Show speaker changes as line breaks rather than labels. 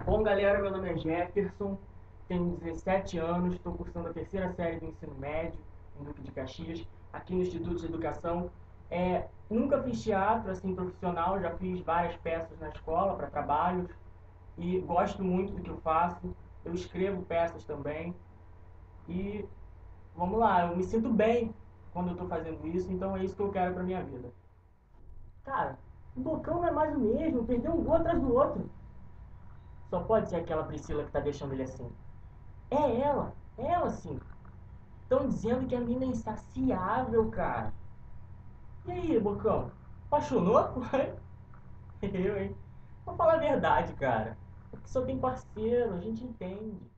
Bom, galera, meu nome é Jefferson, tenho 17 anos, estou cursando a terceira série do ensino médio em Duque de Caxias, aqui no Instituto de Educação. Nunca fiz teatro assim profissional, já fiz várias peças na escola para trabalhos e gosto muito do que eu faço. Eu escrevo peças também e vamos lá, eu me sinto bem quando eu estou fazendo isso, então é isso que eu quero para minha vida. Cara, o Bocão não é mais o mesmo, perdeu um gol atrás do outro. Só pode ser aquela Priscila que tá deixando ele assim. É ela sim. Estão dizendo que a mina é insaciável, cara. E aí, Bocão? Apaixonou? Eu, hein? Vou falar a verdade, cara. Porque só tem parceiro, a gente entende.